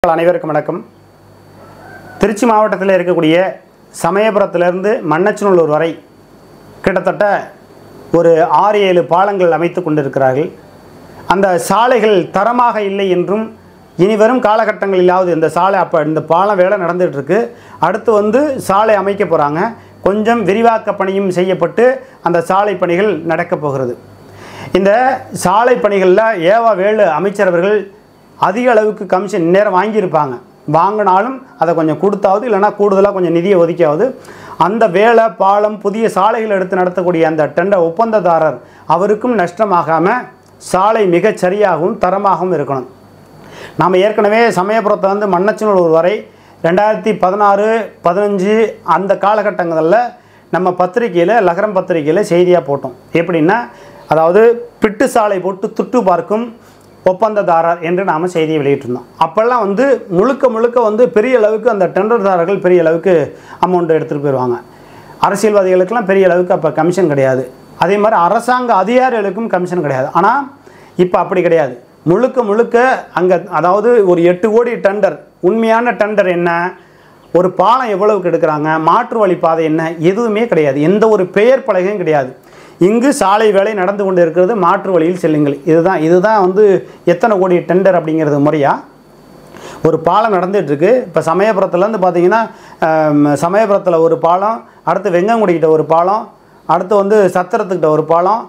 அனைவருக்கும் வணக்கம். திருச்சி மாவட்டத்தில் இருக்கக்கூடிய சமயபுரத்திலிருந்து மண்ணச்சநல்லூர் வரை கிட்டத்தட்ட ஒரு 6-7 பாலங்கள் அமைத்து கொண்டிருக்கிறார்கள். அந்த சாலைகள் தரமாக இல்லை என்றும் இனி வரும் காலகட்டங்களிலாவது இந்த சாலை இந்த பாலம் வேலை நடந்துகிட்டு இருக்கு. அடுத்து சாலை அமைக்க போகிறாங்க. கொஞ்சம் விரிவாக்க பணியும் செய்யப்பட்டு அந்த சாலை பணிகள் நடக்கப் போகிறது. இந்த சாலை பணிகளில் ஏவா வேலு அமைச்சர் அவர்கள் அதிக அளவுக்கு கமிஷன் நேரம் வாங்கியிருப்பாங்க. வாங்கினாலும் அதை கொஞ்சம் கொடுத்தாவது இல்லைனா கூடுதலாக கொஞ்சம் நிதியை ஒதுக்கியாவது அந்த வேலை பாலம் புதிய சாலைகள் எடுத்து நடத்தக்கூடிய அந்த டெண்டர் ஒப்பந்ததாரர் அவருக்கும் நஷ்டமாகாமல் சாலை மிகச் சரியாகவும் தரமாகவும் இருக்கணும். நாம் ஏற்கனவே சமயபுரத்தை மண்ணச்சநல்லூர் வரை 2016-15 அந்த காலகட்டங்களில் நம்ம பத்திரிகையில் லகரம் பத்திரிகையில் செய்தியாக போட்டோம். எப்படின்னா, அதாவது பிட்டு சாலை போட்டு துட்டு பார்க்கும் ஒப்பந்ததாரர் என்று நாம் செய்தியை வெளியிட்டிருந்தோம். அப்போல்லாம் முழுக்க பெரிய அளவுக்கு அந்த டெண்டர்தாரர்கள் பெரிய அளவுக்கு அமௌண்ட் எடுத்துகிட்டு போயிடுவாங்க. அரசியல்வாதிகளுக்கெல்லாம் பெரிய அளவுக்கு அப்போ கமிஷன் கிடையாது. அதே மாதிரி அரசாங்க அதிகாரிகளுக்கும் கமிஷன் கிடையாது. ஆனால் இப்போ அப்படி கிடையாது. முழுக்க அங்கே அதாவது ஒரு 8 கோடி டெண்டர். உண்மையான டெண்டர் என்ன, ஒரு பாலம் எவ்வளவுக்கு எடுக்கிறாங்க, மாற்று வழி பாதை என்ன, எதுவுமே கிடையாது. எந்த ஒரு பெயர் பலகையும் கிடையாது. இங்கு சாலை வேலை நடந்து கொண்டு இருக்கிறது, மாற்று வழியில் செல்லுங்கள். இதுதான் எத்தனை கோடி டெண்டர் அப்படிங்கிறது முறையா ஒரு பாலம் நடந்துகிட்ருக்கு. இப்போ சமயபுரத்துலேருந்து பார்த்தீங்கன்னா, சமயபுரத்தில் ஒரு பாலம், அடுத்து வெங்கங்குடிக்கிட்ட ஒரு பாலம், அடுத்து சத்திரத்துக்கிட்ட ஒரு பாலம்,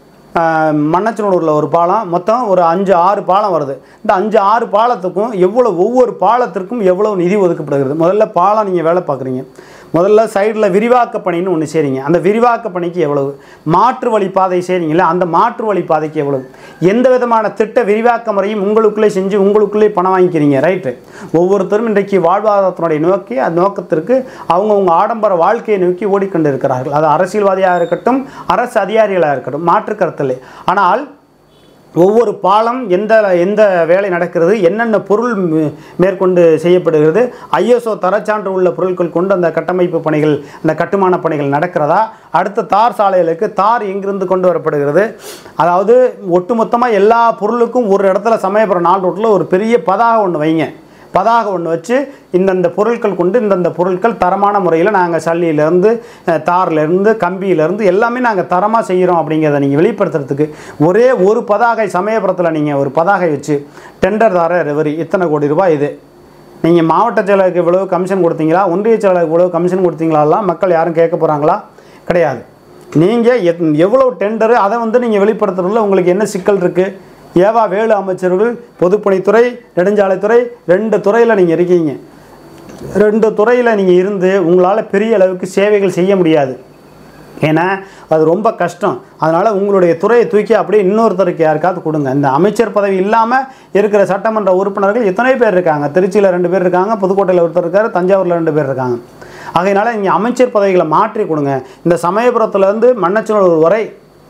மண்ணச்சநல்லூரில் ஒரு பாலம், மொத்தம் ஒரு 5-6 பாலம் வருது. இந்த 5-6 பாலத்துக்கும் ஒவ்வொரு பாலத்திற்கும் எவ்வளோ நிதி ஒதுக்கப்படுகிறது. முதல்ல பாலம் நீங்கள் வேலை பார்க்குறீங்க, முதல்ல சைடில் விரிவாக்க பணின்னு ஒன்று செய்கிறீங்க. அந்த விரிவாக்க பணிக்கு எவ்வளவு, மாற்று வழி பாதை செய்கிறீங்களா, அந்த மாற்று வழி பாதைக்கு எவ்வளவு, எந்த விதமான திட்ட விரிவாக்க முறையும் உங்களுக்குள்ளே செஞ்சு உங்களுக்குள்ளே பணம் வாங்கிக்கிறீங்க. ரைட்டு. ஒவ்வொருத்தரும் இன்றைக்கு வாழ்வாதாரத்தினுடைய நோக்கி அந்த நோக்கத்திற்கு அவங்கவுங்க ஆடம்பர வாழ்க்கையை நோக்கி ஓடிக்கொண்டு இருக்கிறார்கள். அது அரசியல்வாதியாக இருக்கட்டும், அரசு அதிகாரிகளாக இருக்கட்டும், மாற்று கருத்தில்லை. ஆனால் ஒவ்வொரு பாலம் எந்த வேலை நடக்கிறது, என்னென்ன பொருள் மேற்கொண்டு செய்யப்படுகிறது, ISO தரச்சான்று உள்ள பொருட்கள் கொண்டு அந்த கட்டமைப்பு பணிகள், அந்த கட்டுமான பணிகள் நடக்கிறதா, அடுத்த தார் சாலைகளுக்கு தார் எங்கிருந்து கொண்டு வரப்படுகிறது. அதாவது ஒட்டுமொத்தமாக எல்லா பொருளுக்கும் ஒரு இடத்துல சமயபுரம் 4 ரோட்டில் ஒரு பெரிய பதாக ஒன்று வைங்க. பதாக ஒன்று வச்சு இந்தந்த பொருட்கள் கொண்டு இந்தந்த பொருட்கள் தரமான முறையில் நாங்கள் சல்லியிலேருந்து தார்லேருந்து கம்பியிலேருந்து எல்லாமே நாங்கள் தரமாக செய்கிறோம் அப்படிங்கிறத நீங்கள் வெளிப்படுத்துறதுக்கு ஒரே ஒரு பதாகை சமயபுரத்தில் நீங்கள் ஒரு பதாகை வச்சு டெண்டர்தாரர் இவர் இத்தனை கோடி ரூபாய், இது நீங்கள் மாவட்ட செயலருக்கு இவ்வளவு கமிஷன் கொடுத்தீங்களா, ஒன்றிய செயலருக்கு இவ்வளவு கமிஷன் கொடுத்தீங்களாலாம் மக்கள் யாரும் கேட்க போகிறாங்களா? கிடையாது. நீங்கள் எவ்வளோ டெண்டரு அதை நீங்கள் வெளிப்படுத்துறதுல உங்களுக்கு என்ன சிக்கல் இருக்குது? ஏவா வேலு அமைச்சர்கள் பொதுப்பணித்துறை, நெடுஞ்சாலைத்துறை 2 துறையில் நீங்கள் இருக்கீங்க. 2 துறையில் நீங்கள் இருந்து உங்களால் பெரிய அளவுக்கு சேவைகள் செய்ய முடியாது. ஏன்னா அது ரொம்ப கஷ்டம். அதனால் உங்களுடைய துறையை தூக்கி அப்படியே இன்னொருத்தருக்கு யாருக்காவது கொடுங்க. இந்த அமைச்சர் பதவி இல்லாமல் இருக்கிற சட்டமன்ற உறுப்பினர்கள் எத்தனை பேர் இருக்காங்க? திருச்சியில் 2 பேர் இருக்காங்க, புதுக்கோட்டையில் ஒருத்தர் இருக்கார், தஞ்சாவூரில் 2 பேர் இருக்காங்க. ஆகையினால நீங்கள் அமைச்சர் பதவிகளை மாற்றி கொடுங்க. இந்த சமயபுரத்துலேருந்து மண்ணச்சநல்லூர் வரை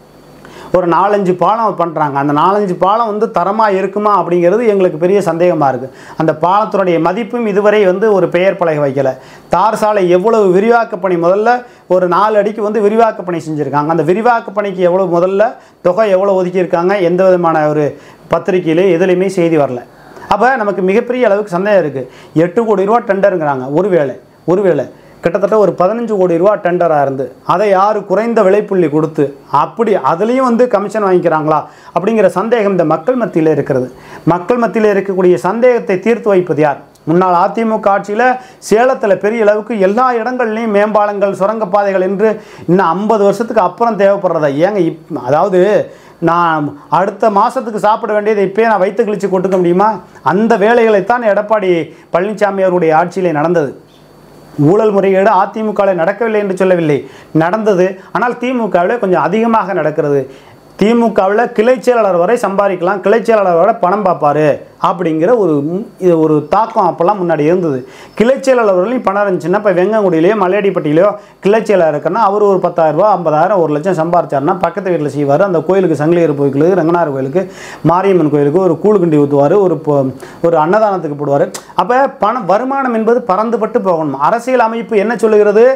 ஒரு 4-5 பாலம் பண்ணுறாங்க. அந்த 4-5 பாலம் தரமாக இருக்குமா அப்படிங்கிறது எங்களுக்கு பெரிய சந்தேகமாக இருக்குது. அந்த பாலத்தினுடைய மதிப்பும் இதுவரை ஒரு பெயர் பலகை வைக்கலை. தார் சாலை எவ்வளவு விரிவாக்க பணி, முதல்ல ஒரு 4 அடிக்கு விரிவாக்க பணி செஞ்சுருக்காங்க. அந்த விரிவாக்க பணிக்கு எவ்வளோ முதல்ல தொகை எவ்வளோ ஒதுக்கியிருக்காங்க, எந்த விதமான ஒரு பத்திரிகையிலே எதுலேயுமே செய்தி வரல. அப்போ நமக்கு மிகப்பெரிய அளவுக்கு சந்தேகம் இருக்குது. 8 கோடி ரூபா டெண்டருங்கிறாங்க. ஒருவேளை கிட்டத்தட்ட ஒரு 15 கோடி ரூபா டெண்டராக இருந்து அதை யார் குறைந்த விலைப்புள்ளி கொடுத்து அப்படி அதுலேயும் கமிஷன் வாங்கிக்கிறாங்களா அப்படிங்கிற சந்தேகம் இந்த மக்கள் மத்தியில் இருக்கிறது. மக்கள் மத்தியில் இருக்கக்கூடிய சந்தேகத்தை தீர்த்து வைப்பது யார்? முன்னாள் அதிமுக ஆட்சியில் சேலத்தில் பெரிய அளவுக்கு எல்லா இடங்கள்லையும் மேம்பாலங்கள், சுரங்கப்பாதைகள் என்று இன்னும் 50 வருஷத்துக்கு அப்புறம் தேவைப்படுறதா? ஏங்க அதாவது நான் அடுத்த மாதத்துக்கு சாப்பிட வேண்டியதை இப்போயே நான் வயிற்று கிழிச்சு கொட்டுக்க முடியுமா? அந்த வேலைகளைத்தான் எடப்பாடி பழனிசாமி அவருடைய ஆட்சியிலே நடந்தது. ஊழல் முறைகேடு அதிமுகவில் நடக்கவில்லை என்று சொல்லவில்லை, நடந்தது. ஆனால் திமுகவில் கொஞ்சம் அதிகமாக நடக்கிறது. திமுகவில் கிளை செயலாளர் வரை சம்பாதிக்கலாம், கிளை செயலாளர் வரை பணம் பார்ப்பார் அப்படிங்கிற ஒரு தாக்கம் அப்போல்லாம் முன்னாடி இருந்தது. கிளை செயலாளர்களையும் பணம் இருந்துச்சுன்னா, இப்போ வெங்கங்குடியிலையோ மலையடிப்பட்டியிலையோ கிளை செயலாளர் இருக்குன்னா அவர் ஒரு 10,000 ரூபா 50,000 1 லட்சம் சம்பாரிச்சாருன்னா பக்கத்து வீட்டில் செய்வார். அந்த கோயிலுக்கு சங்கிலியர் கோயிலுக்கு, ரங்கநாதர் கோயிலுக்கு, மாரியம்மன் கோயிலுக்கு ஒரு கூழுக்குண்டி ஊற்றுவார், ஒரு அன்னதானத்துக்கு போடுவார். அப்போ வருமானம் என்பது பறந்துபட்டு போகணும். அரசியல் அமைப்பு என்ன சொல்லுகிறது?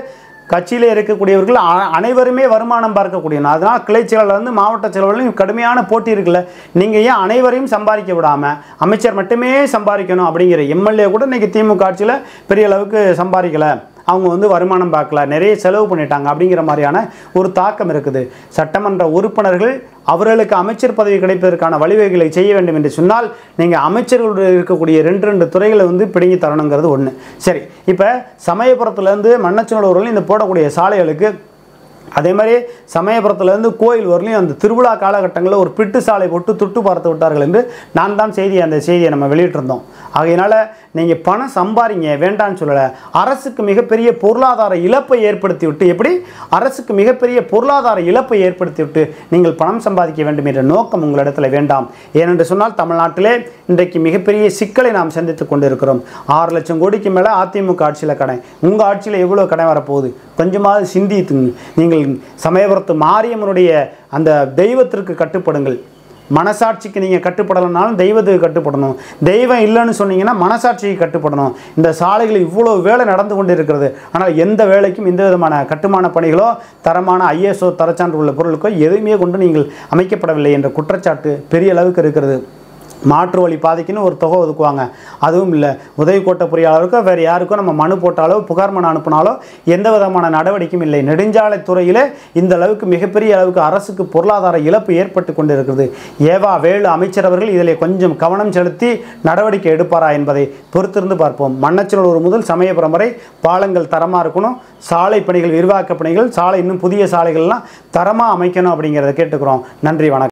கட்சியில் இருக்கக்கூடியவர்கள் அனைவருமே வருமானம் பார்க்கக்கூடியவங்க. அதனால் கிளை செயலாளர்லேருந்து மாவட்ட செயலாளர்களும் கடுமையான போட்டி இருக்குல்ல. நீங்கள் ஏன் அனைவரையும் சம்பாதிக்க விடாமல் அமைச்சர் மட்டுமே சம்பாதிக்கணும் அப்படிங்கிற எம்எல்ஏ கூட இன்றைக்கி திமுக ஆட்சியில் பெரிய அளவுக்கு சம்பாதிக்கலை, அவங்க வந்து வருமானம் பார்க்கல, நிறைய செலவு பண்ணிட்டாங்க அப்படிங்கிற மாதிரியான ஒரு தாக்கம் இருக்குது. சட்டமன்ற உறுப்பினர்கள் அவர்களுக்கு அமைச்சர் பதவி கிடைப்பதற்கான வழிவகைகளை செய்ய வேண்டும் என்று சொன்னால் நீங்கள் அமைச்சர்களுடைய இருக்கக்கூடிய 2 துறைகளை வந்து பிடுங்கி தரணுங்கிறது ஒன்று. சரி, இப்போ சமயபுரத்துலேருந்து மண்ணச்சநல்லூரில் இந்த போடக்கூடிய சாலைகளுக்கு அதே மாதிரி சமயபுரத்துலேருந்து கோயில் வரலையும் அந்த திருவிழா காலகட்டங்களில் ஒரு பிட்டு சாலை போட்டு துட்டு பார்த்து விட்டார்கள் என்று நான் தான் அந்த செய்தியை நம்ம வெளியிட்டிருந்தோம். ஆகையினால் நீங்கள் பணம் சம்பாதிங்க, வேண்டான்னு சொல்லலை. அரசுக்கு மிகப்பெரிய பொருளாதார இழப்பை ஏற்படுத்தி விட்டு, எப்படி அரசுக்கு மிகப்பெரிய பொருளாதார இழப்பை ஏற்படுத்தி விட்டு நீங்கள் பணம் சம்பாதிக்க வேண்டும் என்ற நோக்கம் உங்களிடத்தில் வேண்டாம். ஏனென்று சொன்னால் தமிழ்நாட்டிலே இன்றைக்கு மிகப்பெரிய சிக்கலை நாம் சந்தித்து கொண்டிருக்கிறோம். 6 லட்சம் கோடிக்கு மேலே அதிமுக ஆட்சியில் கடன். உங்கள் ஆட்சியில் எவ்வளோ கடன் வரப்போகுது? கொஞ்சமாவது சிந்தித்துங்க. நீங்கள் சமயபுரத்து மாரியம்மனுடைய அந்த தெய்வத்திற்கு கட்டுப்படுங்கள். மனசாட்சிக்கு நீங்கள் கட்டுப்படலைனாலும் தெய்வத்துக்கு கட்டுப்படணும். தெய்வம் இல்லைன்னு சொன்னீங்கன்னா மனசாட்சிக்கு கட்டுப்படணும். இந்த சாலைகள் இவ்வளோ வேலை நடந்து கொண்டு இருக்கிறது. ஆனால் எந்த வேலைக்கும் எந்த விதமான கட்டுமான பணிகளோ தரமான ISO தரச்சான்று உள்ள பொருளுக்கோ எதுவுமே கொண்டு நீங்கள் அமைக்கப்படவில்லை என்ற குற்றச்சாட்டு பெரிய அளவுக்கு இருக்கிறது. மாற்று வழி பாதைக்குன்னு ஒரு தொகை ஒதுக்குவாங்க, அதுவும் இல்லை. உதவி கோட்ட பொறியாளருக்கோ வேறு யாருக்கோ நம்ம மனு போட்டாலோ புகார் மனு அனுப்பினாலோ எந்த விதமான நடவடிக்கையும் இல்லை. நெடுஞ்சாலைத்துறையில் இந்த அளவுக்கு மிகப்பெரிய அளவுக்கு அரசுக்கு பொருளாதார இழப்பு ஏற்பட்டு கொண்டு இருக்கிறது. ஏவா வேலு அமைச்சர் அவர்கள் இதில் கொஞ்சம் கவனம் செலுத்தி நடவடிக்கை எடுப்பாரா என்பதை பொறுத்திருந்து பார்ப்போம். மண்ணச்சநல்லூர் முதல் சமயபுரம் வரை பாலங்கள் தரமாக இருக்கணும், சாலை பணிகள், விரிவாக்க பணிகள், சாலை இன்னும் புதிய சாலைகள்லாம் தரமாக அமைக்கணும் அப்படிங்கிறத கேட்டுக்கிறோம். நன்றி, வணக்கம்.